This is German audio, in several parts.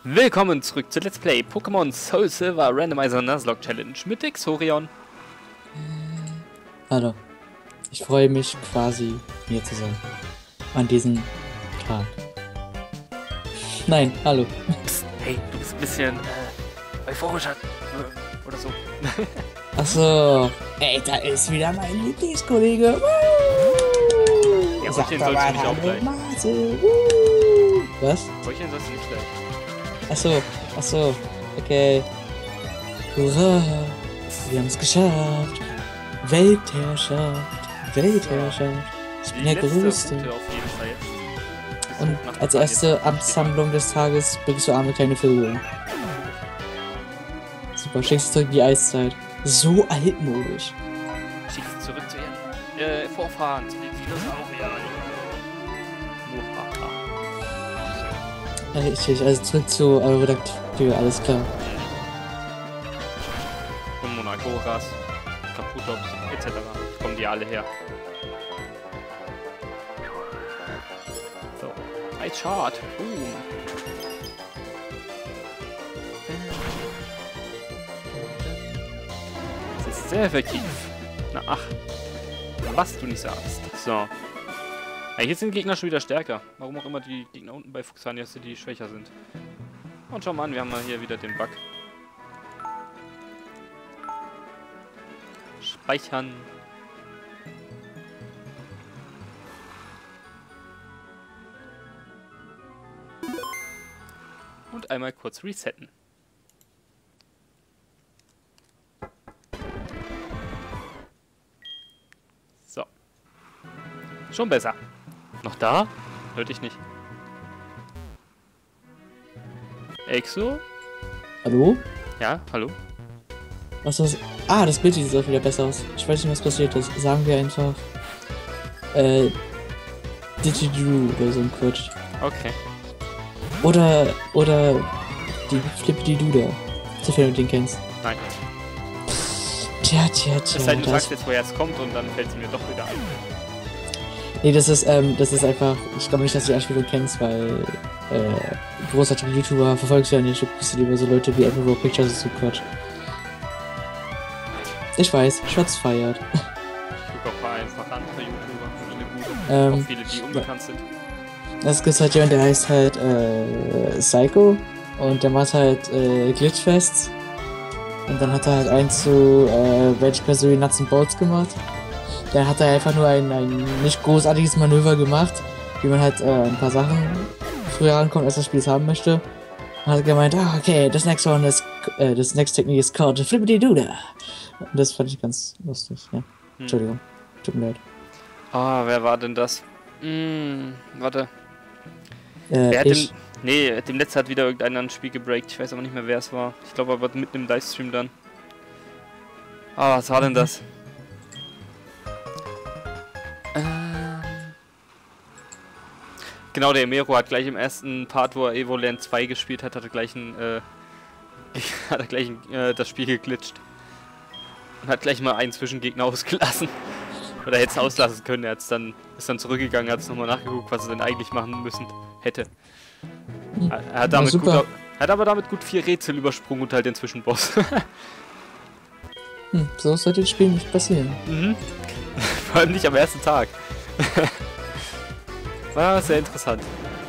Willkommen zurück zu Let's Play Pokémon Soul Silver Randomizer Nuzlocke Challenge mit Xorion. Hallo. Ich freue mich quasi, hier zu sein. An diesem Tag. Nein, hallo. Psst, hey, du bist ein bisschen euphorischer oder so. Achso. Ey, da ist wieder mein Lieblingskollege. Ja, Sag Heucheln doch sollst mal du nicht auch hallo, gleich. Marcel. Was? Heucheln sollst du nicht gleich. Achso. Okay. Hurra. Wir haben es geschafft. Weltherrschaft. Ich bin Die der letzte Größte. Route auf jeden Fall jetzt. Bis Und hoch nach als Italien. erste Amtshandlung des Tages bringst du arme kleine Vögel. Super, schickst du zurück in die Eiszeit. So altmodisch. Schick sie zurück zu ihren Vorfahren, zu den Dinosauriern. Muhaha. Richtig, also zurück zu Aerodactyl, alles klar. Und Monagoras, Kaputops, etc. Kommen die alle her. So, ein Chart. Das ist sehr effektiv. Na ach, was du nicht sagst. So. Ja, hier sind die Gegner schon wieder stärker. Warum auch immer die Gegner unten bei Fuchsanias die schwächer sind. Und schau mal an, wir haben mal hier wieder den Bug. Speichern. Und einmal kurz resetten. So. Schon besser. Noch da? Hörte ich nicht. Exo? Hallo? Ja, hallo? Was ist das? Ah, das Bild sieht auch wieder besser aus. Ich weiß nicht, was passiert ist. Sagen wir einfach Didgeridoo oder so ein Quatsch. Okay. Oder die Flippity-Doo da. Sofern du den kennst. Nein. Tja. Es sei denn, du sagst jetzt, woher es kommt und dann fällt es mir doch wieder ein. Nee, das ist einfach, ich glaube nicht, dass du die Anspielung kennst, weil, großartige YouTuber verfolgst du ja nicht, du bist lieber so Leute wie Everywhere Pictures und so Quatsch. Ich weiß, Shots feiert. Ich gucke auch einfach andere YouTuber, viele gute, auch viele, die unbekannt sind. Es gibt halt jemand, der heißt halt, Psycho, und der macht halt, Glitchfests. Und dann hat er halt eins zu, Rage Persona Nuts and Bolts gemacht. Der hat da einfach nur ein nicht großartiges Manöver gemacht, wie man halt ein paar Sachen früher rankommt, als das Spiel es haben möchte. Und hat gemeint, okay, das next technique is called Flippity-Doo-Da. Und das fand ich ganz lustig, ja. Entschuldigung, tut mir leid. Ah, wer war denn das? Warte. Wer hat dem letzten hat wieder irgendeiner ein Spiel gebreakt. Ich weiß aber nicht mehr, wer es war. Ich glaube aber mitten im Livestream dann. Ah, was war denn das? Genau, der Emero hat gleich im ersten Part, wo er Evoland 2 gespielt hat, hat er gleich das Spiel geglitscht. Und hat gleich mal einen Zwischengegner ausgelassen. Oder hätte es auslassen können, er ist dann zurückgegangen, hat es nochmal nachgeguckt, was er denn eigentlich machen müssen hätte. Er hat aber damit gut 4 Rätsel übersprungen und halt den Zwischenboss. So sollte das Spiel nicht passieren. Vor allem nicht am ersten Tag. War sehr interessant.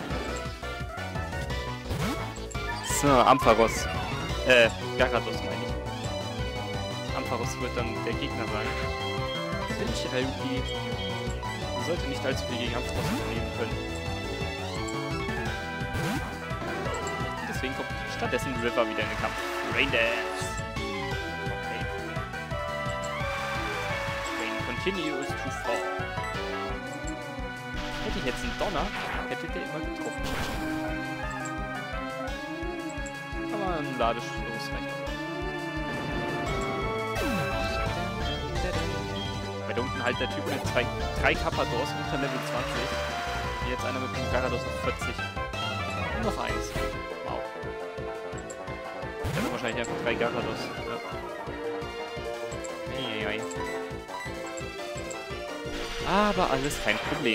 So, Ampharos. Gyarados meine ich. Ampharos wird dann der Gegner sein. Ich irgendwie sollte nicht allzu viel gegen Ampharos unternehmen können. Deswegen kommt stattdessen River wieder in den Kampf. Rain Dance. Okay. Rain continues to fall. Hätte ich jetzt einen Donner, hätte der immer getroffen. Aber ein Ladestoß reicht auch. Weil da unten halt der Typ mit 3 Kappadors unter Level 20. Und jetzt einer mit dem Gyarados auf 40. Und noch eins. Wow. Der hat wahrscheinlich einfach 3 Gyarados. Ja. Aber alles kein Problem.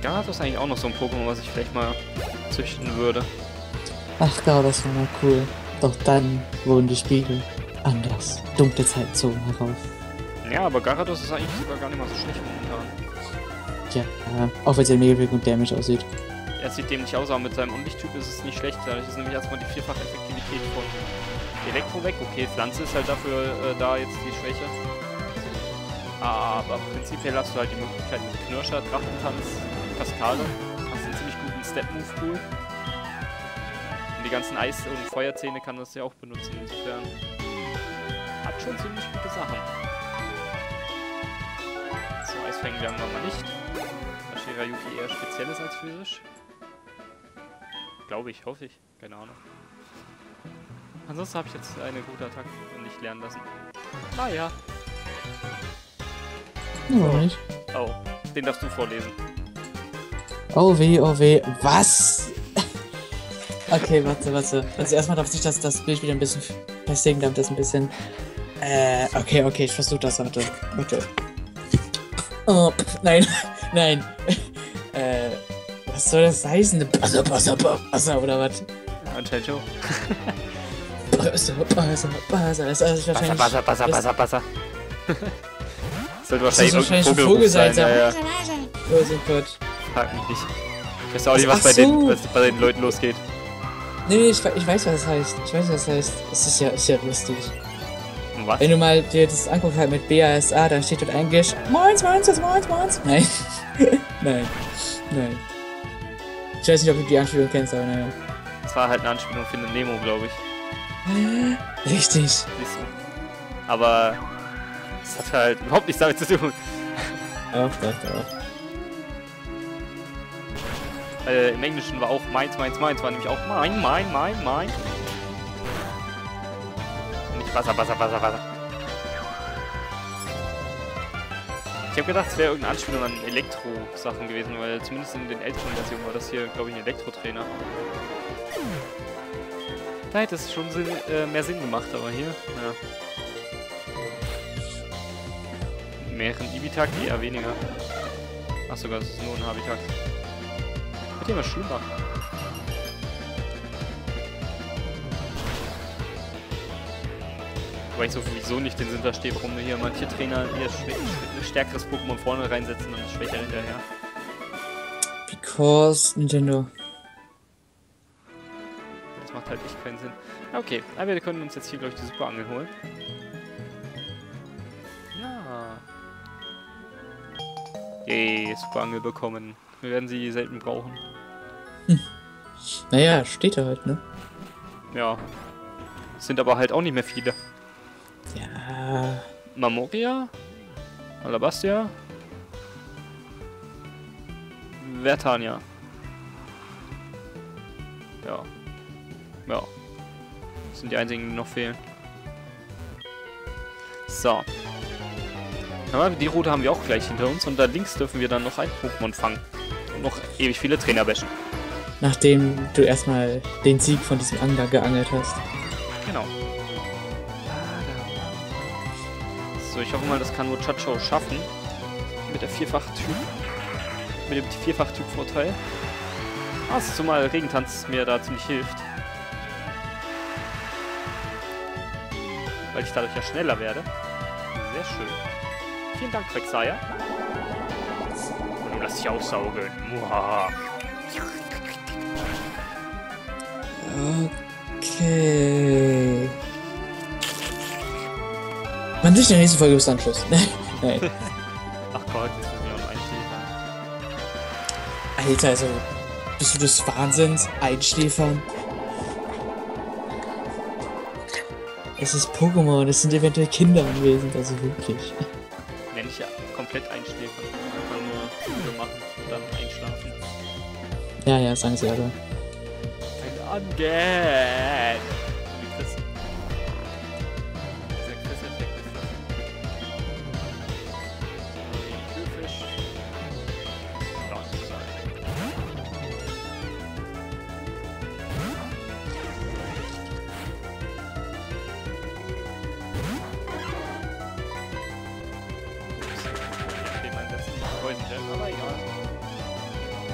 Gyarados ist eigentlich auch noch so ein Pokémon, was ich vielleicht mal züchten würde. Ach genau, das war mal cool. Doch dann wurden die Spiegel anders. Dunkle Zeiten zogen herauf. Ja, aber Gyarados ist eigentlich sogar gar nicht mal so schlecht momentan. Ja, auch wenn er mega big und dämlich aussieht. Er sieht dämlich aus, aber mit seinem Unlichttyp ist es nicht schlecht. Dadurch ist nämlich erstmal die vierfache Effektivität von Elektro weg. Okay, Pflanze ist halt dafür da jetzt die Schwäche. Aber prinzipiell hast du halt die Möglichkeit mit Knirscher, Drachentanz, Kaskade. Hast einen ziemlich guten Step-Move-Pool. Und die ganzen Eis- und Feuerzähne kann das ja auch benutzen, insofern. Hat schon ziemlich gute Sachen. So, Eisfängen werden wir mal nicht. Da Shirayuki eher speziell ist als physisch. Glaube ich, hoffe ich. Keine Ahnung. Ansonsten habe ich jetzt eine gute Attacke nicht lernen lassen. Naja. Warum nicht? Oh, den darfst du vorlesen. Oh weh, was? Okay, warte. Also erstmal darf ich das Bild wieder ein bisschen festigen, damit das ein bisschen... okay, ich versuche das, warte. Oh, nein. Was soll das heißen? Buzzer, oder was? Anscheinend schon. Buzzer. Das ist wahrscheinlich... Buzzer. Sollte Das ist wahrscheinlich ein Vogelruf Vogel sein, ja. Oh Gott. Frag mich nicht. Ich weiß auch nicht, was bei den Leuten losgeht. Nee, ich weiß, was das heißt. Es ist ja lustig. Und was? Wenn du mal dir das anguckst halt mit BASA, da steht dort eigentlich Moins. Nein. Nein. Ich weiß nicht, ob du die Anspielung kennst, aber naja. Das war halt eine Anspielung für eine Nemo, glaube ich. Richtig. Siehst du. Aber das hat halt überhaupt nichts damit zu tun. Doch. Im Englischen war auch meins, war nämlich auch mein. Und nicht Wasser. Ich habe gedacht, es wäre irgendeine Anspielung an Elektro-Sachen gewesen, weil zumindest in den älteren Versionen war das hier, glaube ich, ein Elektrotrainer. Da hätte es schon mehr Sinn gemacht, aber hier, ja. Mehreren Ibitakt eher weniger. Ach sogar, das ist nur ein Habitakt. Wird hier mal Schulbach. Weil ich sowieso nicht den Sinn verstehe, warum hier manche Trainer ihr stärkeres Pokémon vorne reinsetzen und das schwächere hinterher. Because Nintendo. Das macht halt echt keinen Sinn. Okay, aber wir können uns jetzt hier, glaube ich, die Superangel holen. Ja. Yay, Superangel bekommen. Wir werden sie selten brauchen. Naja, steht da halt, ne? Ja. Sind aber halt auch nicht mehr viele. Ja. Mamoria? Alabastia? Vertania. Ja. Das sind die einzigen, die noch fehlen. So. Aber die Route haben wir auch gleich hinter uns und da links dürfen wir dann noch ein Pokémon fangen. Und noch ewig viele Trainer bashen. Nachdem du erstmal den Sieg von diesem Angler geangelt hast. Genau. So, ich hoffe mal, das kann Muchacho schaffen. Mit der Vierfach-Typ. Mit dem Vierfach-Typ-Vorteil. Zumal Regentanz mir da ziemlich hilft. Weil ich dadurch ja schneller werde. Sehr schön. Vielen Dank, Quagsire. Und du lässt dich aussaugen. Muhaha. Okay. Man sieht in der nächsten Folge bis Anschluss. Nein. Ach Gott, jetzt müssen wir auch noch einschläfern. Alter, also bist du des Wahnsinns? Einschläfern? Es ist Pokémon, es sind eventuell Kinder anwesend, also wirklich. Nenn ich ja komplett einschläfern. Einfach nur Übung machen und dann einschlafen. Ja, sagen sie aber. Ein Angehen! Wie Chris. Dieser Chris-Effekt ist das. Kühlfisch. Aber egal.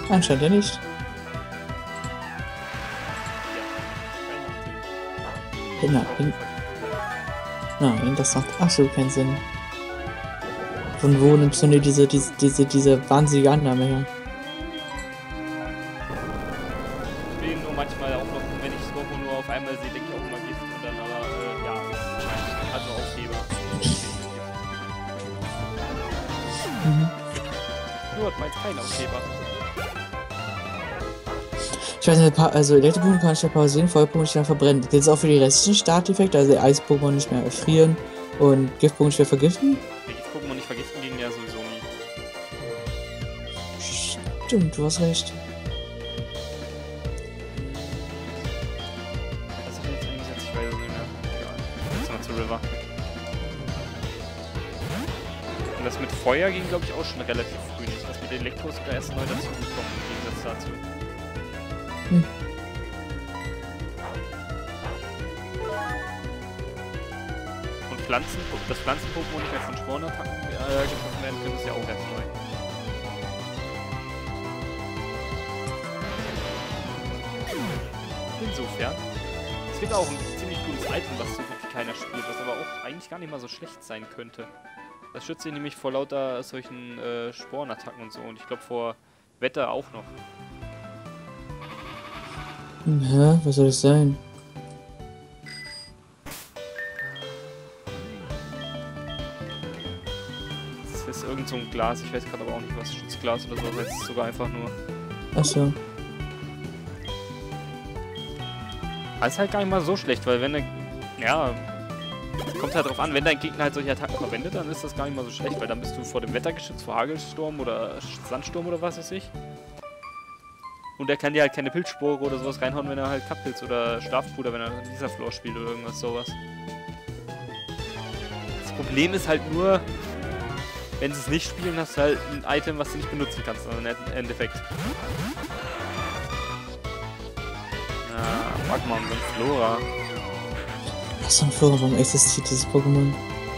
Anscheinend ja nicht. Nein, das macht absolut keinen Sinn. Von wo nimmst du denn diese wahnsinnige Annahme her? Ich will nur manchmal auch noch, wenn ich Scorpo nur auf einmal sehe, denke ich auch immer Gift und dann aber, ja, also Aufheber. Nur hat meins kein Aufheber. Ich weiß nicht, also Elektro-Pokémon kann ich ja pausieren, Feuer-Pokémon nicht mehr verbrennen. Das ist auch für die restlichen Starteffekte, also Eis-Pokémon nicht mehr erfrieren und Gift-Pokémon nicht mehr vergiften? Die Gift-Pokémon nicht vergiften gehen ja sowieso nie. Stimmt, du hast recht. Was hat er jetzt eingesetzt? Ich weiß es nicht mehr. Egal. Jetzt mal zu River. Und das mit Feuer ging, glaube ich, auch schon relativ früh nicht. Das mit Elektro ist sogar erst neu dazugekommen, im Gegensatz dazu. Hm. Und das Pflanzen-Pokémon nicht mehr von Spornattacken getroffen werden können, ist ja auch ganz neu. Insofern, es gibt auch ein ziemlich cooles Item, was so gut wie keiner spielt, was aber auch eigentlich gar nicht mal so schlecht sein könnte. Das schützt ihn nämlich vor lauter solchen Sporenattacken und so, und ich glaube vor Wetter auch noch. Hä? Was soll das sein? Das ist irgend so ein Glas, ich weiß gerade aber auch nicht was, Schutzglas oder so, das ist sogar einfach nur. Achso. Das ist halt gar nicht mal so schlecht, weil wenn ja, kommt halt drauf an, wenn dein Gegner halt solche Attacken verwendet, dann ist das gar nicht mal so schlecht, weil dann bist du vor dem Wetter geschützt, vor Hagelsturm oder Sandsturm oder was weiß ich. Und er kann dir halt keine Pilzspore oder sowas reinhauen, wenn er halt Kappilz oder Schlafpuder, wenn er dieser Floor spielt oder irgendwas sowas. Das Problem ist halt nur, wenn sie es nicht spielen, hast du halt ein Item, was du nicht benutzen kannst, im Endeffekt. Ja, Magma und so ein Flora. Was für ein Flora, warum existiert dieses Pokémon?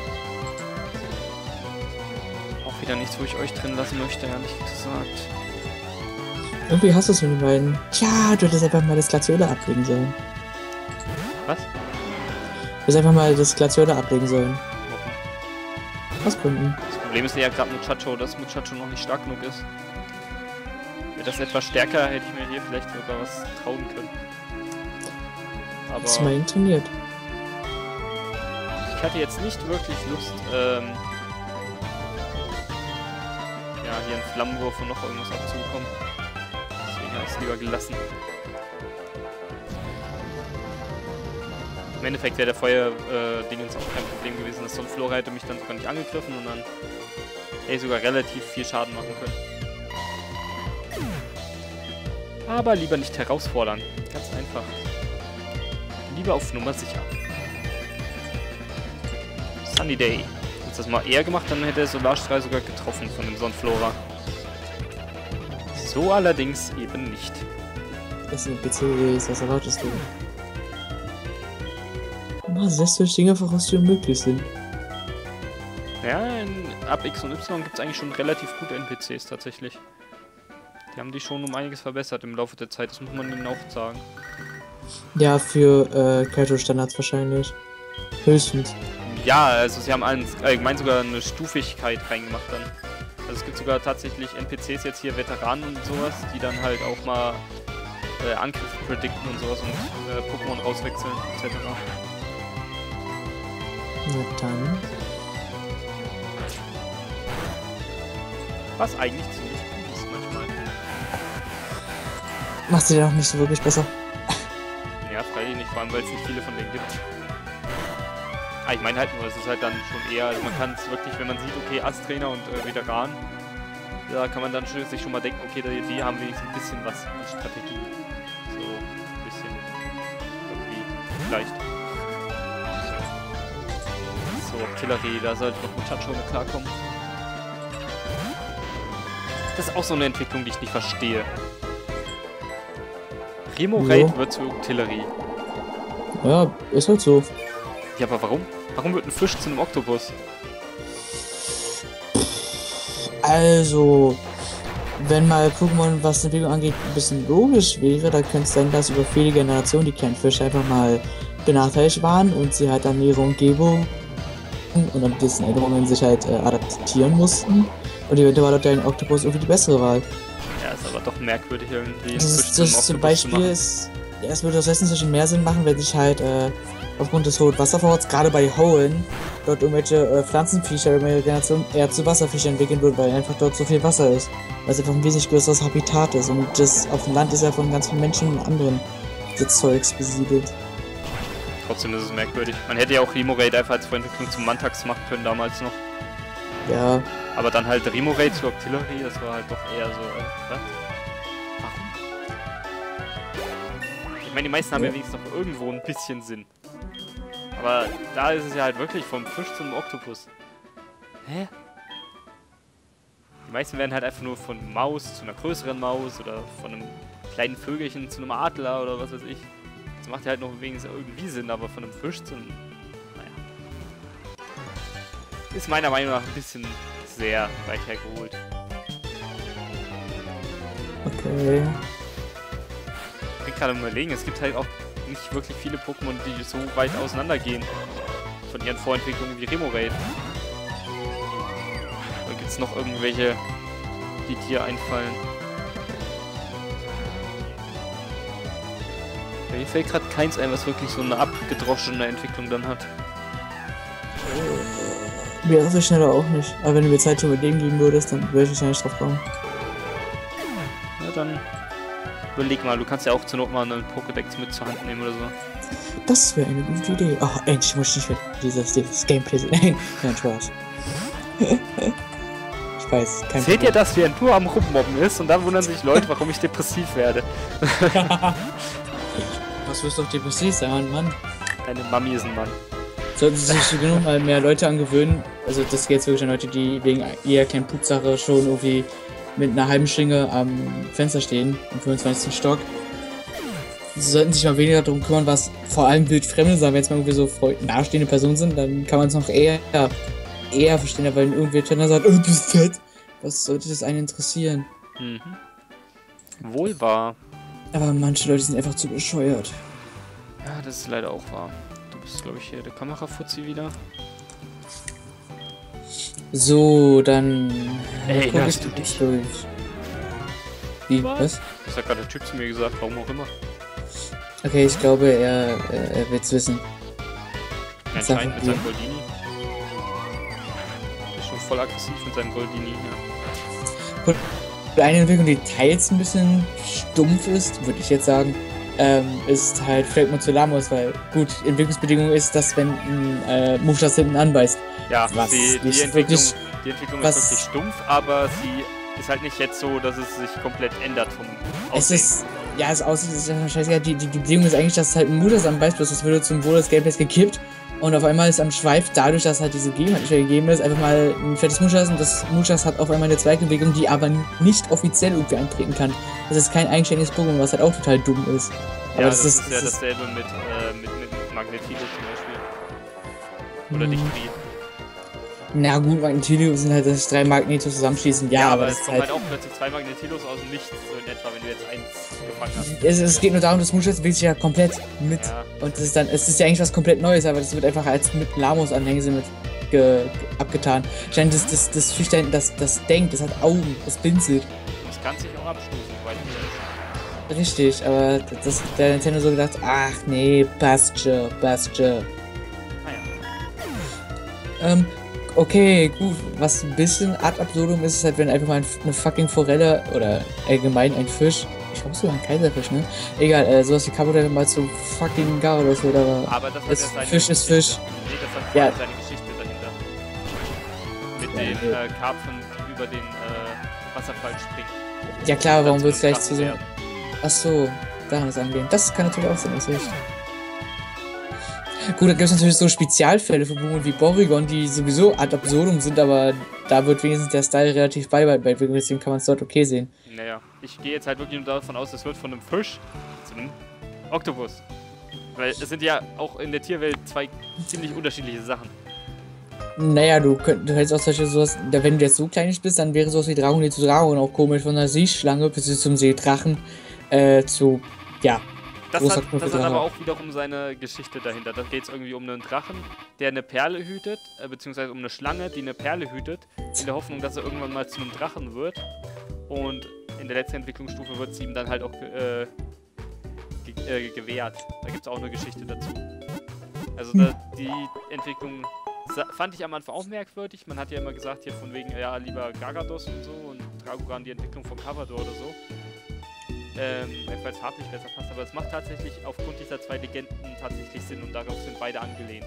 Auch wieder nichts, wo ich euch drin lassen möchte, ehrlich gesagt. Irgendwie hast du es mit den beiden. Tja, du hättest einfach mal das Glaciola ablegen sollen. Was? Du hättest einfach mal das Glaciola ablegen sollen. Aus Gründen. Das Problem ist ja gerade Muchacho, dass Muchacho noch nicht stark genug ist. Wäre das etwas stärker, hätte ich mir hier vielleicht sogar was trauen können. Aber Hast du mal ihn trainiert? ich hatte jetzt nicht wirklich Lust, ja, hier einen Flammenwurf und noch irgendwas abzubekommen. Deswegen habe ich es lieber gelassen. Im Endeffekt wäre der Feuer-Dingens auch kein Problem gewesen. Das Sonnenflora hätte mich dann sogar nicht angegriffen und dann hätte ich sogar relativ viel Schaden machen können. Aber lieber nicht herausfordern. Ganz einfach. Lieber auf Nummer sicher. Sunny Day. Hätte das mal eher gemacht, dann hätte der Solarstrahl sogar getroffen von dem Sonnenflora. So allerdings eben nicht. Das ist eine PC, was erwartest du? Man setzt durch Dinge voraus, die unmöglich sind. Ja, ab X und Y gibt es eigentlich schon relativ gute NPCs tatsächlich. Die haben die schon um einiges verbessert im Laufe der Zeit, das muss man ihnen auch sagen. Ja, für Kaito-Standards wahrscheinlich. Höchstens. Ja, also sie haben allgemein sogar eine Stufigkeit reingemacht dann. Also es gibt sogar tatsächlich NPCs jetzt hier, Veteranen und sowas, die dann halt auch mal Angriffe predikten und sowas und Pokémon rauswechseln etc. Na dann. Was eigentlich ziemlich gut ist manchmal. Macht sie dann auch nicht so wirklich besser. Ja, freilich nicht, vor allem weil es nicht viele von denen gibt. Ah, ich meine halt nur, es ist halt dann schon eher, also man kann es wirklich, wenn man sieht, okay, Ast-Trainer und Veteran, da kann man dann sich schon mal denken, okay, die haben wenigstens ein bisschen was an Strategie. So, ein bisschen irgendwie, vielleicht. So, Killerie, da sollte noch Muchacho mit klarkommen. Das ist auch so eine Entwicklung, die ich nicht verstehe. Remoraid wird zur Artillerie. Ja, ist halt so. Ja, aber warum? Warum wird ein Fisch zu einem Oktopus? Also, wenn mal Pokémon, was die Entwicklung angeht, ein bisschen logisch wäre, dann könnte es sein, dass über viele Generationen die kleinen Fische einfach mal benachteiligt waren und sie halt an ihre Umgebung und an diesen Änderungen sich halt adaptieren mussten. Und eventuell war dort ein Oktopus irgendwie die bessere Wahl. Ja, ist aber doch merkwürdig irgendwie. Das zum Beispiel ist, ja, es würde das letztens mehr Sinn machen, wenn sich halt aufgrund des hohen Wasservorrats, gerade bei Hoenn, dort irgendwelche Pflanzenviecher über ihre Generation eher zu Wasserviechern entwickeln würden, weil einfach dort so viel Wasser ist. Weil es einfach ein wesentlich größeres Habitat ist und das auf dem Land ist ja von ganz vielen Menschen und anderen Zeugs besiedelt. Trotzdem ist es merkwürdig. Man hätte ja auch Remoraid einfach als Vorentwicklung zum Mantax machen können damals noch. Ja. Aber dann halt Remoraid zu Octillery, das war halt doch eher so, was? Warum? Ich meine, die meisten haben ja wenigstens noch irgendwo ein bisschen Sinn. Aber da ist es ja halt wirklich vom Fisch zum Oktopus. Hä? Die meisten werden halt einfach nur von Maus zu einer größeren Maus oder von einem kleinen Vögelchen zu einem Adler oder was weiß ich. Das macht ja halt noch wenigstens irgendwie Sinn, aber von einem Fisch zu einem... Naja. Ist meiner Meinung nach ein bisschen sehr weit hergeholt. Okay. Ich bin gerade überlegen, es gibt halt auch nicht wirklich viele Pokémon, die so weit auseinander gehen von ihren Vorentwicklungen wie Remoraid. Oder gibt es noch irgendwelche, die dir einfallen? Mir fällt gerade keins ein, was wirklich so eine abgedroschene Entwicklung dann hat. Wäre so schneller auch nicht. Aber wenn du mir Zeit zum Überlegen geben würdest, dann würde ich wahrscheinlich drauf kommen. Ja, dann überleg mal, du kannst ja auch zur Not mal einen Pokédex mit zur Hand nehmen oder so. Das wäre eine gute Idee. Oh, endlich muss ich nicht mehr dieses Gameplay sehen. Nein, Spaß. Ich weiß, kein Seht ihr, dass wir nur am Rummobben ist und dann wundern sich Leute, warum ich depressiv werde. Was wirst du doch depressiv sein, Mann? Deine Mami ist ein Mann. Sollten sich so genug mal mehr Leute angewöhnen, also das geht jetzt wirklich an Leute, die wegen ihrer kleinen Pupsache schon irgendwie mit einer halben Schlinge am Fenster stehen, im 25. Stock. Sie sollten sich mal weniger darum kümmern, was vor allem wildfremde sagen, wenn es mal irgendwie so nahestehende Personen sind, dann kann man es noch eher verstehen, aber wenn irgendwer Trainer sagt, oh, du bist fett, was sollte das einen interessieren? Mhm. Wohl wahr. Aber manche Leute sind einfach zu bescheuert. Ja, das ist leider auch wahr. Du bist, glaube ich, hier der Kamerafuzzi wieder. So, dann... Erinnerst du dich? Durch. Wie? Was? Das hat gerade der Typ zu mir gesagt, warum auch immer. Okay, ich glaube, er wird's wissen. Ja, anscheinend mit seinem Goldini. Ist schon voll aggressiv mit seinem Goldini, ja. Eine Entwicklung, die teils ein bisschen stumpf ist, würde ich jetzt sagen, ist halt Flakmozolamus, weil gut, Entwicklungsbedingung ist, dass wenn ein Muschas hinten anbeißt. Ja, was die Entwicklung ist wirklich stumpf, aber sie ist halt nicht jetzt so, dass es sich komplett ändert vom Aussehen. Es ist, ja, es aussieht, es ist ja scheißegal, die Bedingung ist eigentlich, dass es halt ein Muschas anbeißt, bloß das würde zum Wohl des Gameplays gekippt. Und auf einmal ist am Schweif, dadurch, dass halt diese Gegend nicht mehr gegeben ist, einfach mal ein fettes Muschas und das Muschas hat auf einmal eine Zweigentwicklung, die aber nicht offiziell irgendwie eintreten kann. Das ist kein eigenständiges Pokémon, was halt auch total dumm ist. Aber ja, das ist ja dasselbe mit Magnetilo zum Beispiel. Oder Dichtri. Na gut, Magnetilo sind halt, dass 3 Magnetos zusammenschließen, ja, aber es kommen halt auch plötzlich 2 Magnetilos aus dem Nichts, so in etwa, wenn du jetzt eins gefangen hast. Es geht nur darum, das Muschas bewegt sich ja komplett mit. Ja. Und das ist dann, es ist ja eigentlich was komplett Neues, aber das wird einfach als mit Lamos-Anhängsel mit abgetan. Scheint das Fisch da hinten, das denkt, das hat Augen, das blinzelt. Das kann sich auch abstoßen, weil richtig, aber der Nintendo so gedacht, ach nee, passt schon. Ah ja. Okay, gut, was ein bisschen ad absurdum ist, ist halt, wenn einfach mal eine fucking Forelle oder allgemein ein Fisch, ich glaube sogar ein Kaiserfisch, ne? Egal, sowas wie Kabuto mal zu fucking Gyarados wird, aber das ist seine Fisch Geschichte. Ist Fisch. Nee, das hat ja. Seine Geschichte dahinter. Mit den Karpfen, die über den Wasserfall springen. Ja klar, warum wird es gleich zu so... Achso, daran ist angehen. Das kann natürlich auch sein, das ist richtig. Gut, da gibt es natürlich so Spezialfälle für Pokémon wie Porygon, die sowieso ad absurdum sind, aber da wird wenigstens der Style relativ beibehalten, deswegen kann man es dort okay sehen. Naja, ich gehe jetzt halt wirklich nur davon aus, es wird von einem Fisch zu einem Oktopus. Weil es sind ja auch in der Tierwelt 2 ziemlich unterschiedliche Sachen. Naja, du hättest auch solche sowas, wenn du jetzt so klein bist, dann wäre sowas wie Dragon zu Dragon auch komisch, von einer Seeschlange bis zum Seedrachen, zu, ja, Das großer hat aber Knuffeldrache. auch wiederum seine Geschichte dahinter. Da geht es irgendwie um einen Drachen, der eine Perle hütet, beziehungsweise um eine Schlange, die eine Perle hütet, in der Hoffnung, dass er irgendwann mal zu einem Drachen wird. Und in der letzten Entwicklungsstufe wird sie ihm dann halt auch gewährt. Da gibt es auch eine Geschichte dazu. Also die Entwicklung fand ich am Anfang auch merkwürdig. Man hat ja immer gesagt, hier von wegen, ja, lieber Garados und so und Dragoran die Entwicklung von Cavador oder so. Weil es farblich besser passt, aber es macht tatsächlich aufgrund dieser zwei Legenden tatsächlich Sinn und darauf sind beide angelehnt.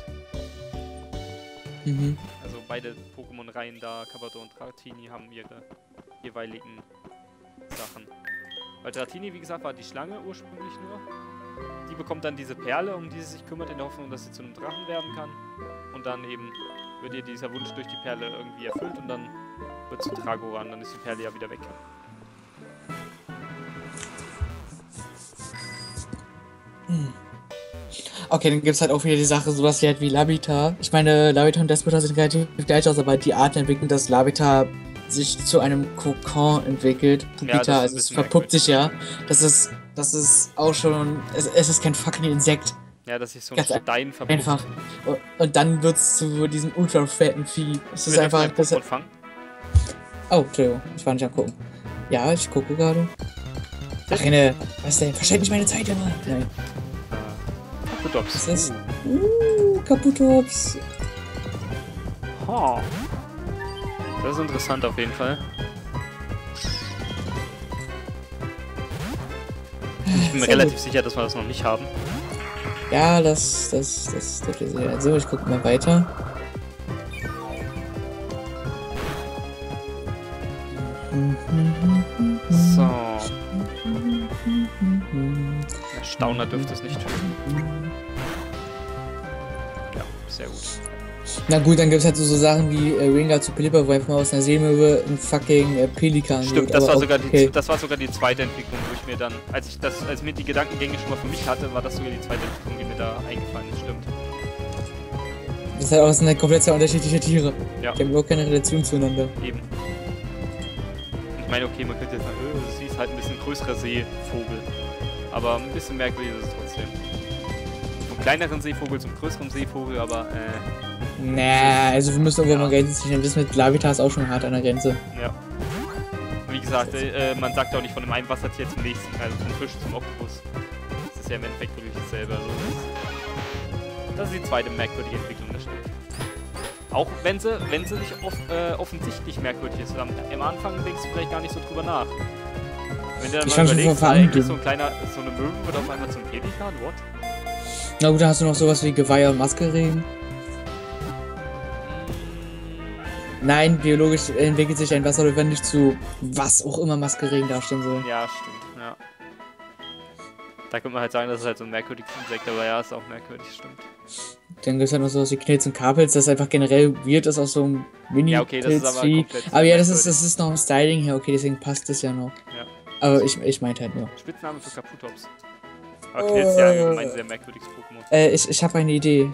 Mhm. Also beide Pokémon-Reihen da, Cavador und Dratini, haben ihre jeweiligen Sachen. Weil Dratini, wie gesagt, war die Schlange ursprünglich nur. Die bekommt dann diese Perle, um die sie sich kümmert, in der Hoffnung, dass sie zu einem Drachen werden kann. Und dann eben wird ihr dieser Wunsch durch die Perle irgendwie erfüllt und dann wird sie Dragoran, dann ist die Perle ja wieder weg. Okay, dann gibt es halt auch wieder die Sache, sowas hier halt wie Labita. Ich meine, Labita und Despota sehen relativ gleich aus, aber die Art entwickelt, dass Labita sich zu einem Kokon entwickelt. Pupita, Ja, also es verpuppt sich ja. Das ist auch schon, es ist kein fucking Insekt. Ja, dass sich so ein Ganz Stein verpuppt. Einfach. Und dann wird es zu diesem ultra fetten Vieh. Es ist einfach. Pokémon fangen. Oh, Entschuldigung, ich war nicht am gucken. Ja, ich gucke gerade. Ach, ne, was denn? Verschwende nicht meine Zeit immer. Nein. Kaputops. Was ist? Kaputops. Oh. Das ist interessant auf jeden Fall. Ich bin mir relativ sicher, dass wir das noch nicht haben. Ja, das dürfte ihr sehen. Also, ich gucke mal weiter. So. Stauner dürfte es nicht töten. Ja, sehr gut. Na gut, dann gibt es halt so Sachen wie Ringa zu Pelipper, wo einfach mal aus einer Seemöwe ein fucking Pelikan Stimmt, wird, das aber war, auch sogar okay. das war sogar die zweite Entwicklung, wo ich mir dann, als mir die Gedankengänge schon mal für mich hatte, war das sogar die zweite Entwicklung, die mir da eingefallen ist, stimmt. Das ist halt auch so eine komplett zwei unterschiedliche Tiere. Ja. Die haben überhaupt keine Relation zueinander. Eben. Ich meine, okay, man könnte jetzt sagen, sie ist halt ein bisschen größerer Seevogel. Aber ein bisschen merkwürdig ist es trotzdem. Vom kleineren Seevogel zum größeren Seevogel, aber Na, also wir müssen irgendwann mal Grenzen ziehen. Das mit Lavita ist auch schon hart an der Grenze. ja. Wie gesagt, man sagt auch nicht von dem einen Wassertier zum nächsten, also vom Fisch zum Oktopus. Das ist ja im Endeffekt wirklich dasselbe. Also das ist die zweite merkwürdige Entwicklung, das stimmt. Auch wenn sie nicht offensichtlich merkwürdig ist. Am Anfang denkst du vielleicht gar nicht so drüber nach. Wenn du dann Ich mal fand schon überlegst, verwandt. so eine Möwe wird auf einmal zum Pelikan, what? Na gut, da hast du noch sowas wie Geweihe und Maskeregen. Nein, biologisch entwickelt sich ein Wasserläufer nicht zu was auch immer Maskeregen darstellen soll. Ja, stimmt, ja. Da könnte man halt sagen, das ist halt so ein merkwürdiges Insekt, aber ja, ist auch merkwürdig, stimmt. Dann gibt es halt noch sowas wie Knilz und Karpels, das einfach generell weird ist, aus so einem mini Ja, okay, das ist aber Pilzvieh. komplett Aber ja, das merkwürdig. ist noch ein Styling hier, okay, deswegen passt es ja noch. Ja. Aber ich meinte halt nur. Spitzname für Kaputops. Aber Knilz ist ja allgemein sehr merkwürdiges Pokémon. Ich habe eine Idee,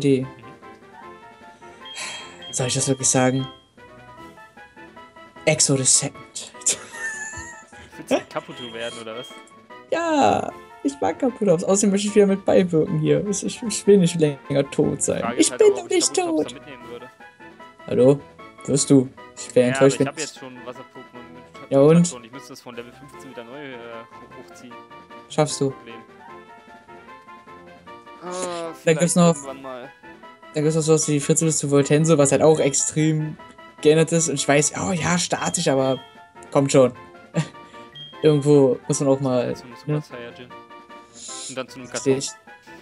Soll ich das wirklich sagen? Exo the Second. Willst du Kaputo werden, oder was? Ja, ich mag Kaputops. Außerdem möchte ich wieder mit beiwirken hier. Ich will nicht länger tot sein. Frage Ich ist halt bin aber, doch ob ich nicht Kaputops tot. da mitnehmen würde. Hallo? Wirst du? Ich wäre Ja, aber enttäuscht, ich wenn habe jetzt schon Wasser-Pokémon mit Ja, und? Mutation. Ich müsste das von Level 15 wieder neu hochziehen. schaffst du. Problem. Dann gibt's noch- irgendwann mal. Dann gibt es noch sowas wie Fritzl zu Voltenso, was halt auch extrem geändert ist. Und ich weiß, oh ja, statisch, aber kommt schon. Irgendwo muss man auch mal. Zu einem Super ne? Saiyajin. Und dann zu einem Versteh Karton. ich.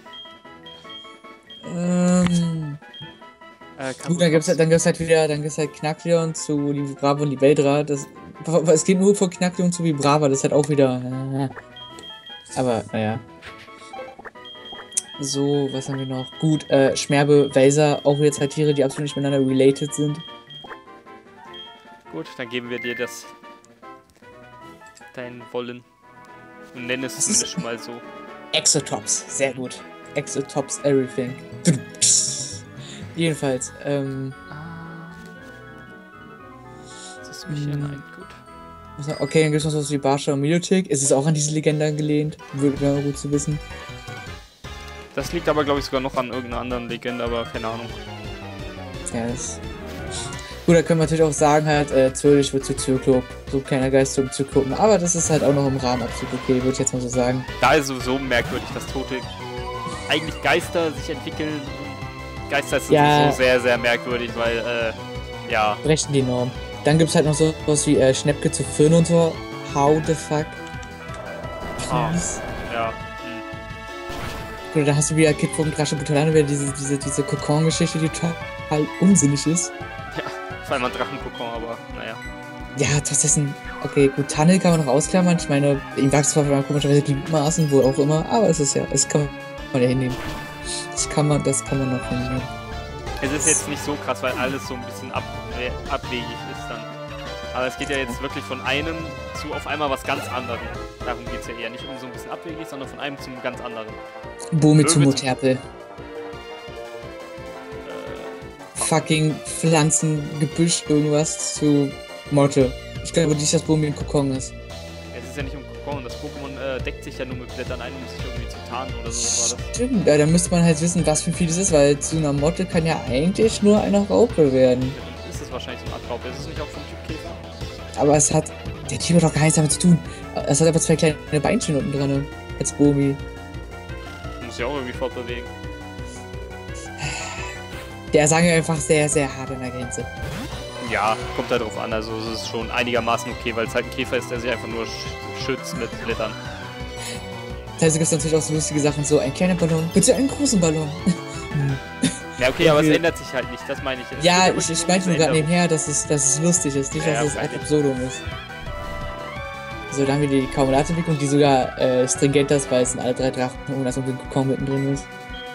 Gut, dann gibt's halt wieder, dann gibt's halt Knackleon zu Vibrava und Libeldra. Es geht nur von Knackleon zu Vibrava, das ist halt auch wieder. Aber, naja. So, was haben wir noch? Gut, Schmerbe, Welser, auch wieder zwei Tiere, die absolut nicht miteinander related sind. Gut, dann geben wir dir das. Dein Wollen. Und nenn es Das zumindest ist- schon mal so. Exotops, sehr gut. Exotops everything. Jedenfalls, Nein, gut. Also, okay, dann gibt es noch sowas wie Barsha und Milotic. Ist es auch an diese Legende angelehnt? Wäre gut zu wissen. Das liegt aber, glaube ich, sogar noch an irgendeiner anderen Legende, aber keine Ahnung. Ja, das. Gut, da können wir natürlich auch sagen, halt, Zürich wird zu Zyklop. So kleiner Geist zum Zyklopen. Aber das ist halt auch noch im Rahmen absolut okay, würde ich jetzt mal so sagen. Da ist sowieso merkwürdig, dass Tote eigentlich Geister sich entwickeln. Geister sind Ja. so sehr, sehr merkwürdig, weil, ja. Brechen die Norm. Dann gibt es halt noch so was wie Schnäppke zu Finn und so. How the fuck? Ah, Please. ja. Oder da hast du wieder Kid Vogt Rasche Butalane, wieder diese Kokon-Geschichte, die total unsinnig ist. Ja, vor allem ein Drachenkokon, aber naja. Ja, das ist ein. Okay, gut, Tunnel kann man noch ausklammern. Ich meine, ihm wächst zwar komischerweise Gliedmaßen, wo auch immer, aber es ist ja, es kann man ja hinnehmen. Das kann man noch hinnehmen. Es ist jetzt nicht so krass, weil alles so ein bisschen abwegig ist dann. Aber es geht ja jetzt wirklich von einem zu auf einmal was ganz anderem. Darum geht es ja eher nicht um so ein bisschen abwegig, sondern von einem zum ganz anderen. Bomi zu Löwe Moterpel. Fucking Pflanzen, Gebüsch, irgendwas zu Motte. Ich glaube nicht, dass Bomi ein Kokon ist. Es ist ja nicht um Kokon, das Pokémon deckt sich ja nur mit Blättern ein, um sich irgendwie zu tarnen oder so. War das. Stimmt, ja, da müsste man halt wissen, was für viel es ist, weil zu einer Motte kann ja eigentlich nur eine Raupe werden. Ja, dann ist es wahrscheinlich so eine Art Raupe. Ist es nicht auch vom Typ Käfer? Aber es hat. Der Typ hat doch gar nichts damit zu tun. Es hat aber zwei kleine Beinchen unten dran. Als Bomi. Muss ja auch irgendwie fortbewegen. Der sagen wir einfach sehr, sehr hart an der Grenze. Ja, kommt halt drauf an. Also es ist schon einigermaßen okay, weil es halt ein Käfer ist, der sich einfach nur schützt mit Blättern. Teilweise gibt es natürlich auch so lustige Sachen, so ein kleiner Ballon, bitte einen großen Ballon. Ja, okay, aber es ändert sich halt nicht, das meine ich. Es Ja, gibt ich meinte nur gerade nebenher, dass es lustig ist, nicht, dass Ja, es ad freilich. absurdum ist. So, dann haben wir die Kaumulatentwicklung, die sogar stringent ist, weil es in alle drei Drachen ohne dass irgendwie ein Kokon mittendrin ist.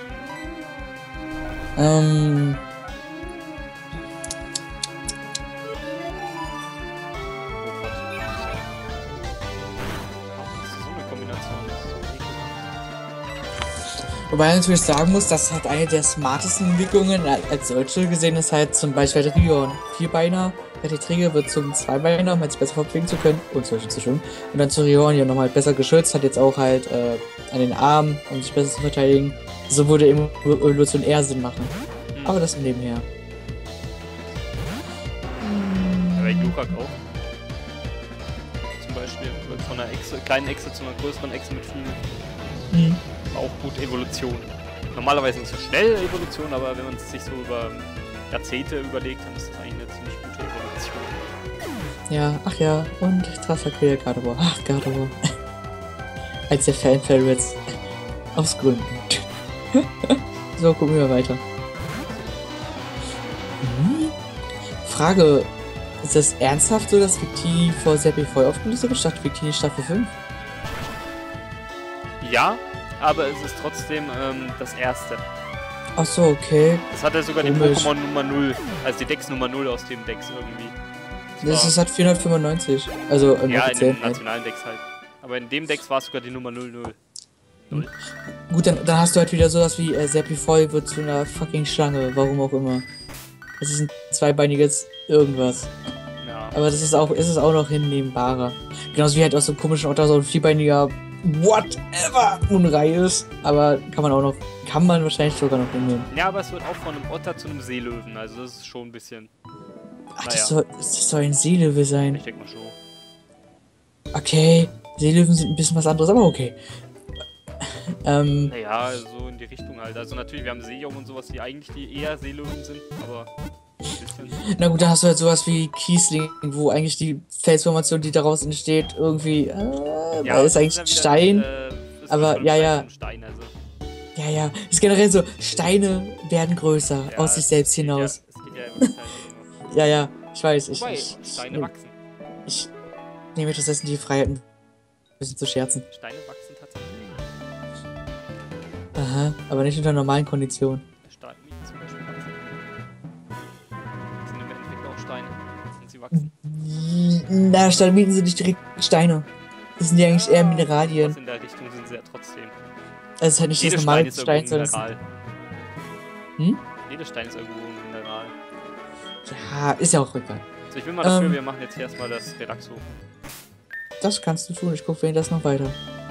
Das ist so eine Kombination, das ist so ekelhaft. Wobei man natürlich sagen muss, dass halt eine der smartesten Entwicklungen als solche gesehen ist halt zum Beispiel der Rion. Vierbeiner, der Träger wird zum Zweibeiner, um halt sich besser fortbewegen zu können und zum Beispiel zu schwimmen. Und dann zu Rion ja nochmal besser geschützt, hat jetzt auch halt an den Armen, um sich besser zu verteidigen. So würde Evolution eher Sinn machen. Aber das nebenher. Aber Jurak auch. Zum Beispiel wird von einer kleinen Echse zu einer größeren Echse mit Flügeln. Auch gut Evolution. Normalerweise nicht so schnell Evolution, aber wenn man es sich so über Jahrzehnte überlegt, dann ist das eigentlich eine ziemlich gute Evolution. Ja, ach ja, und Trassaquil Gardevoir. Ach, Gardevoir. Als der Fan-Favorites. Aus Gründen. So, gucken wir weiter. Frage, ist das ernsthaft so, dass Victini vor Seppi voll aufgelöst wird, statt Victini Staffel 5? Ja, aber es ist trotzdem das erste. Ach so, okay. Das hat ja sogar die Komisch. Pokémon Nummer 0, also die Dex Nummer 0 aus dem Dex irgendwie. Das ist halt 495. Also im Ja, in offiziellen den halt. nationalen Decks halt. Aber in dem Dex war es sogar die Nummer 00. Gut, dann hast du halt wieder sowas wie Seppi voll wird zu einer fucking Schlange, warum auch immer. Es ist ein zweibeiniges irgendwas. Ja. Aber das ist auch noch hinnehmbarer. Genauso wie halt auch so ein komischer Otter, so ein vierbeiniger whatever Unrei ist. Aber kann man wahrscheinlich sogar noch hinnehmen. Ja, aber es wird auch von einem Otter zu einem Seelöwen, also das ist schon ein bisschen. Ach, Naja. das soll ein Seelöwe sein. Ich denke mal schon. Okay, Seelöwen sind ein bisschen was anderes, aber okay. Naja, so in die Richtung halt. Also natürlich, wir haben Seejungen und sowas, die eigentlich die eher Seelöwen sind, aber ein bisschen. Na gut, da hast du halt sowas wie Kiesling, wo eigentlich die Felsformation, die daraus entsteht, irgendwie, weil es eigentlich ja ein Stein. ist aber, schon ja, ein ja. Stein, also. Ja, ist generell so, Steine werden größer, Ja, aus sich selbst es geht hinaus. Ja, es geht ja immer halt Ja, ich weiß, Wobei, Steine wachsen. ich nehme mir stattdessen die Freiheit, ein bisschen zu scherzen. Steine wachsen tatsächlich. Aha, aber nicht unter normalen Konditionen. Stalagmiten zum Beispiel wachsen. Das sind im Endeffekt auch Steine. Und sie wachsen. Na, Stalagmiten sind nicht direkt Steine. Das sind ja eigentlich eher Was Mineralien. in der Richtung sind sie ja trotzdem. Also es ist halt nicht Jeder das Stein normale ist Stein, irgendwo ein sondern Mineral. Hm? Jeder Stein ist irgendwo ein Mineral. ja, ist ja auch egal. Also ich bin mal dafür, wir machen jetzt hier erstmal das Relaxo. Das kannst du tun, ich gucke das noch weiter.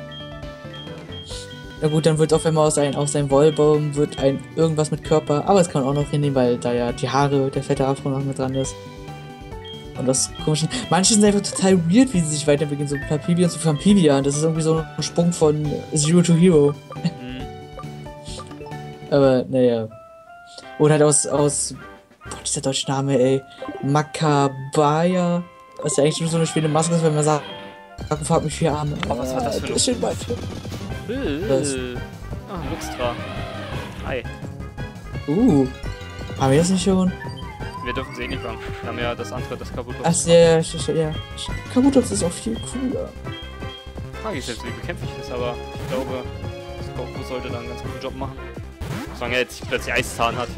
Na gut, dann wird auf einmal aus seinem Wollbaum wird irgendwas mit Körper, aber das kann man auch noch hinnehmen, weil da ja die Haare, der fette Afro noch mit dran ist. Und das komische. Manche sind einfach total weird, wie sie sich weiterentwickeln, so Papibian zu Vampirian. Das ist irgendwie so ein Sprung von Zero to Hero. Aber naja. Oder halt aus dieser deutsche Name, ey. Makabaya. Was ja eigentlich nur so eine schöne Maske ist, wenn man sagt, fragt mich 4 Arme. Oh, was war das für ein bisschen weit. Ah, Luxtra. Hi. Haben wir das nicht schon? Wir dürfen sie eh nicht fangen. Wir haben ja das andere, das Kabutops. Ach ja. Kabutops ist auch viel cooler. Frage ich selbst, wie bekämpfe ich das, aber ich glaube, Skorpo sollte da einen ganz guten Job machen. Solange er jetzt plötzlich Eiszahn hat.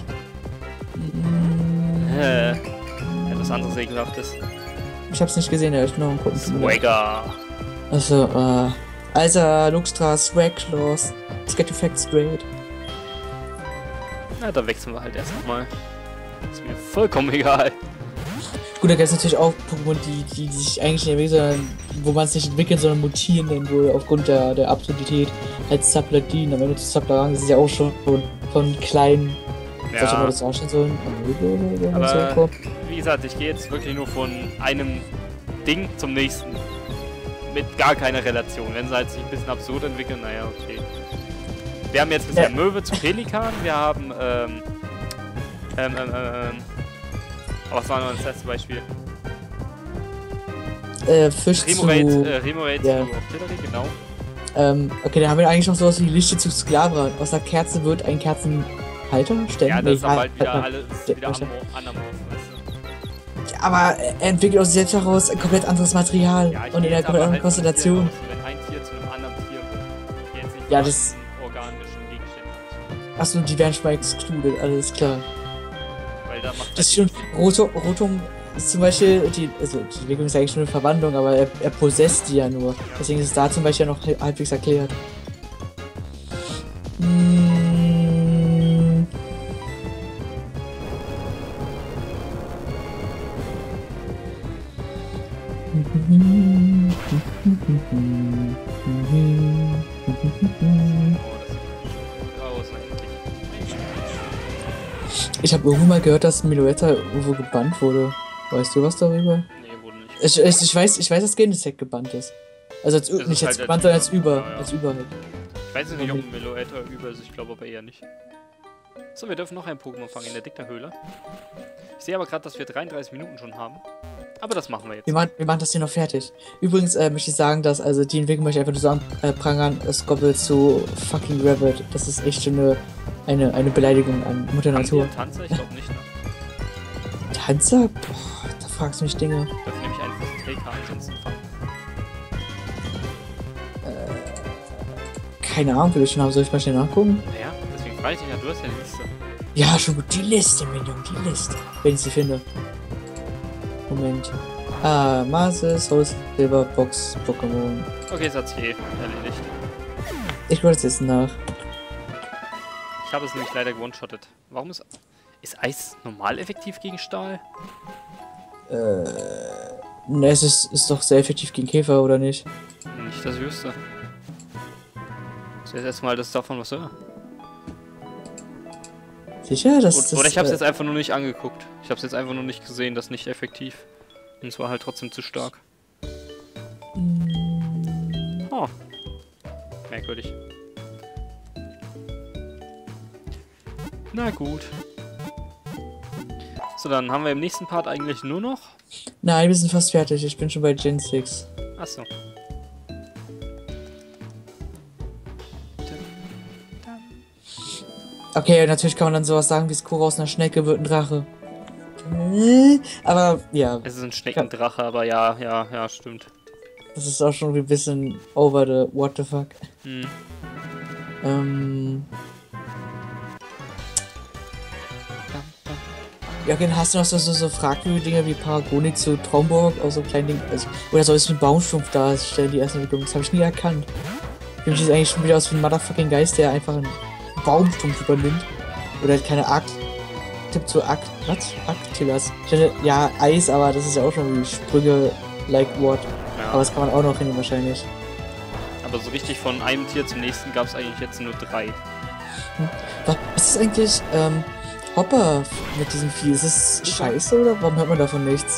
Etwas anderes Ekelhaftes. Ich hab's nicht gesehen, ich bin noch am gucken. Swagger. Also, Alter, Luxtra, Swag-Claws. Let's get your facts straight. Na, dann wechseln wir halt erst nochmal. Ist mir vollkommen egal. Gut, da gibt es natürlich auch Pokémon, die sich eigentlich nicht entwickeln, sondern wo man es nicht entwickeln, sondern mutieren dann wohl aufgrund der Absurdität. Als Zapladin, am Ende zu Zaplarang, das ist ja auch schon von kleinen. Ja. Sollte man das darstellen sollen? Aber wie gesagt, ich gehe jetzt wirklich nur von einem Ding zum nächsten. Mit gar keiner Relation. Wenn sie halt sich ein bisschen absurd entwickeln, naja, okay. Wir haben jetzt bisher Möwe zu Pelikan, wir haben, was war noch das letzte Beispiel? Fisch Remoraid zu... Remoraid zu Octillery, genau. Okay, dann haben wir eigentlich noch sowas wie Lichte zu Sklavra. Aus der Kerze wird ein Kerzenhalter? Ja, das ist aber halt wieder alles wieder anamorph, weißt du. Ja, aber er entwickelt aus sich selbst heraus ein komplett anderes Material und in einer komplett anderen Konstellation. Wenn ein Tier zu einem anderen Tier wird, jetzt nicht ja, das organischen Gegenstände hat. Achso, die werden schon mal excluded, alles klar. Weil da macht das ist schon. Rotom ist zum Beispiel, die Entwicklung ist eigentlich schon eine Verwandlung, aber er possesst die ja nur. Deswegen ist es da zum Beispiel noch halbwegs erklärt. Ich habe irgendwo mal gehört, dass Meloetta irgendwo gebannt wurde. Weißt du was darüber? Nee, wurde nicht. Ich weiß, dass Genesect gebannt ist. Also als nicht halt als gebannt, sondern als über. Ja. Als über halt. Ich weiß nicht, ob Meloetta über ist, ich glaube aber eher nicht. So, wir dürfen noch ein Pokémon fangen in der Dickner-Höhle. Ich sehe aber gerade, dass wir 33 Minuten schon haben. Aber das machen wir jetzt. Wir machen das hier noch fertig. Übrigens möchte ich sagen, dass die Entwicklung möchte ich einfach nur so anprangern, Skobbel zu fucking Rabbit. Das ist echt schon eine Beleidigung an Mutter Natur. Tanzer? Ich glaube nicht, ne? Tanzer? Boah, da fragst du mich Dinge. Ich darf nämlich einfach den Taker ansonsten fangen. Keine Ahnung, will ich schon haben. Soll ich mal schnell nachgucken? Naja, deswegen frage ich dich ja, du hast ja die Liste. Ja, schon gut. Die Liste, Minion, die Liste. Wenn ich sie finde. Moment. Mase, Soul Silver, Box, Pokémon. Okay, Satz je, erledigt. Ich gucke das jetzt nach. Ich habe es nämlich leider gewone-shottet. Warum ist Eis normal effektiv gegen Stahl? Ne, es ist doch sehr effektiv gegen Käfer, oder nicht? Nicht das Höchste. Das ist erstmal, dass davon was höher. Sicher? Oder ich habe es jetzt einfach nur nicht angeguckt. Ich habe es jetzt einfach nur nicht gesehen, das ist nicht effektiv. Und es war halt trotzdem zu stark. Oh. Merkwürdig. Na gut. So, dann haben wir im nächsten Part eigentlich nur noch... Nein, wir sind fast fertig. Ich bin schon bei Gen 6. Achso. Okay, natürlich kann man dann sowas sagen, wie Skoro aus einer Schnecke wird ein Drache. Aber, ja. Es ist ein Schneckendrache, aber ja, stimmt. Das ist auch schon ein bisschen over the what the fuck. Ja, okay, hast du noch so fragwürdige Dinge wie Paragonit zu Tromborg, auch so kleine Dinge, also, oder soll es einen Baumstumpf darstellen, die erste Entwicklung? Das habe ich nie erkannt. Für mich sieht eigentlich schon wieder aus wie ein motherfucking Geist, der einfach einen Baumstumpf übernimmt. Oder halt keine Art tippt so was? Aktilas. Ich dachte, ja, Eis, aber das ist ja auch schon wie Sprünge, like what. Ja. Aber das kann man auch noch hin wahrscheinlich. Aber so richtig von einem Tier zum nächsten gab es eigentlich jetzt nur 3. Was ist eigentlich, Hopper mit diesem Vieh? Ist es scheiße oder warum hört man davon nichts?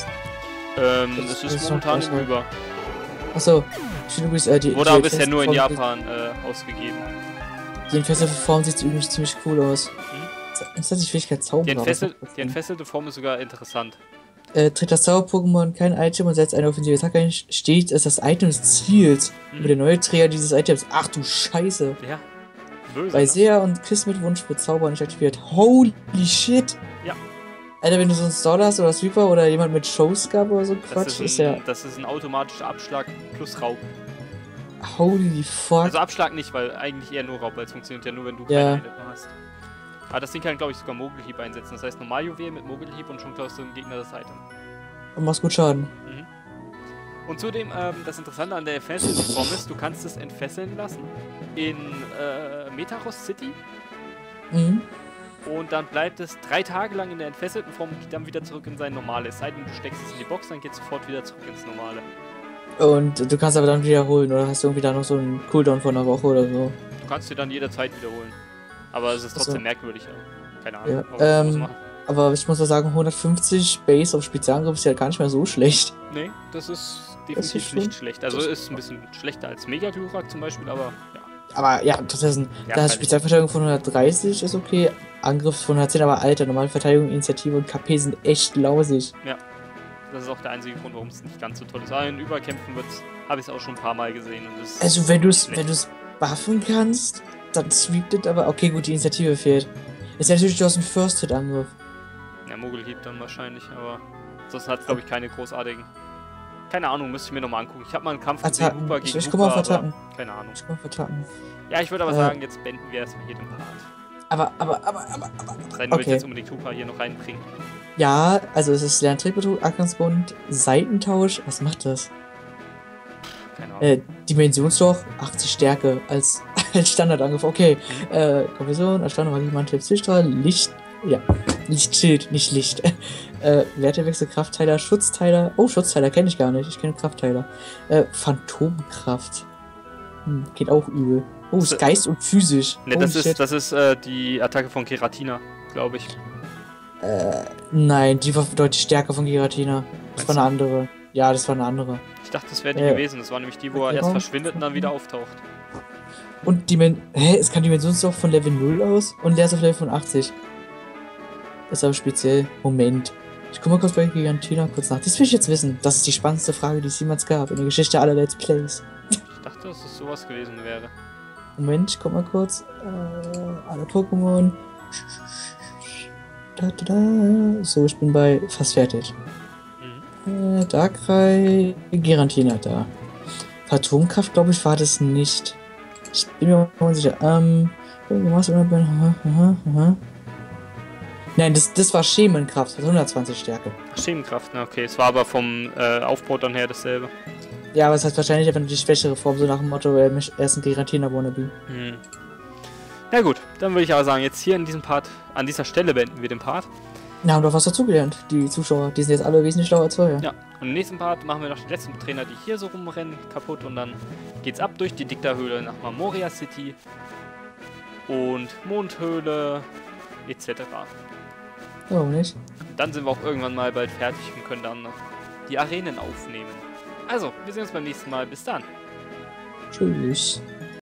Es ist momentan im Über. Achso, schöne Grüße, die Wurde aber bisher entfesselte nur in Form- Japan ausgegeben. Die entfesselte Form sieht übrigens ziemlich cool aus. Ist das die Fähigkeit Zauberer? Die entfesselte Form ist sogar interessant. Tritt das Zauber-Pokémon kein Item und setzt eine offensive Attacke ein, steht es das Item des Ziels. Über der neue Träger dieses Items. Ach du Scheiße. Ja. Böse, Bei ne? Seher und Kiss mit Wunsch wird Zauber nicht aktiviert. Holy shit. Ja. Alter, wenn du so einen Store hast oder Sweeper oder jemand mit Showscub oder so Quatsch, Das ist ein automatischer Abschlag plus Raub. Holy fuck. Also Abschlag nicht, weil eigentlich eher nur Raub, weil es funktioniert ja nur, wenn du Ja. keine Item hast. Aber das Ding kann, glaube ich, sogar Mogelhieb einsetzen. Das heißt, Normaljuwel mit Mogelhieb und schon klaust du dem Gegner das Item. Und machst gut Schaden. Und zudem, das Interessante an der Entfesselten-Form ist, du kannst es entfesseln lassen in Metaros City Mhm. und dann bleibt es 3 Tage lang in der entfesselten Form und geht dann wieder zurück in sein normales. Es sei denn, du steckst es in die Box, dann geht es sofort wieder zurück ins Normale. Und du kannst aber dann wiederholen oder hast du irgendwie da noch so einen Cooldown von einer Woche oder so? Du kannst dir dann jederzeit wiederholen. Aber es ist trotzdem Ach so. merkwürdig. Keine Ahnung. Ja, warum sie sowas machen. aber ich muss mal sagen, 150 Base auf Spezialangriff ist ja gar nicht mehr so schlecht. Nee, das ist Das definitiv ist schon- nicht schlecht. Also ist ein bisschen schlechter als Mega-Glurak zum Beispiel, aber ja. Aber ja, das ist ein, Ja, da ist kann Spezialverteidigung von 130 ist okay, Angriff von 110, aber Alter, normale Verteidigung, Initiative und KP sind echt lausig. Das ist auch der einzige Grund, warum es nicht ganz so toll ist. Aber in Überkämpfen habe ich es auch schon ein paar Mal gesehen. Und es Also wenn du schlecht. es buffen kannst, dann sweept it, aber okay, gut, die Initiative fehlt. Ist ja natürlich, du hast einen First-Hit-Angriff. Ja, Mogelhieb dann wahrscheinlich, aber sonst hat es, glaube ich, keine großartigen. Keine Ahnung, müsste ich mir nochmal angucken. Ich habe mal einen Kampf gesehen, Attacken. Hooper gegen Ich guck mal auf Hooper, Attacken. aber keine Ahnung. Ich kann mal vertacken. Ja, ich würde aber sagen, jetzt beenden wir erstmal hier den Part. Aber. Sei denn, du willst Okay. jetzt unbedingt Hooper hier noch reinbringen. Ja, also es ist Lerntrickbetrug, Ackersbund, Seitentausch. Was macht das? Keine Ahnung. Dimensionsloch, 80 Stärke als, als Standardangriff. Okay. Konversion, Erstaunung, Magiemantel, Zielstrahl, Licht. Ja. Lichtschild, nicht Licht. Wertewechsel, Kraftteiler, Schutzteiler. Oh, Schutzteiler kenne ich gar nicht. Ich kenne Kraftteiler. Phantomkraft. Geht auch übel. Oh, ist Geist und physisch. Ne, Holy shit. das ist die Attacke von Keratina, glaube ich. Nein, die war deutlich stärker von Giratina. Das Meinst war eine andere. Ja, das war eine andere. Ich dachte, das wäre die Ja. gewesen. Das war nämlich die, wo er erst verschwindet und dann wieder auftaucht. Und es kann Dimensionsloch von Level 0 aus und der ist auf Level von 80. Das ist aber speziell. Moment. Ich guck mal kurz bei Gigantina kurz nach. Das will ich jetzt wissen. Das ist die spannendste Frage, die es jemals gab in der Geschichte aller Let's Plays. Ich dachte, dass es sowas gewesen wäre. Moment, ich guck mal kurz. Alle Pokémon. So, ich bin bei fast fertig. Darkrai, Girantina da. Phantomkraft, glaube ich, war das nicht. Ich bin mir unsicher. Nein, das war Schemenkraft, hat 120 Stärke. Schemenkraft, na okay. Es war aber vom Aufbau dann her dasselbe. Ja, aber es hat wahrscheinlich einfach nur die schwächere Form, so nach dem Motto, er ist ein Giratina-Wannabe. Na gut, dann würde ich aber sagen, jetzt hier in diesem Part, an dieser Stelle beenden wir den Part. Na, haben doch was dazugelernt, die Zuschauer. Die sind jetzt alle wesentlich schlauer als vorher. Ja, und im nächsten Part machen wir noch die letzten Trainer, die hier so rumrennen, kaputt und dann geht's ab durch die Dicta-Höhle nach Marmoria City und Mondhöhle etc. Warum nicht? Dann sind wir auch irgendwann mal bald fertig und können dann noch die Arenen aufnehmen. Also, wir sehen uns beim nächsten Mal. Bis dann. Tschüss.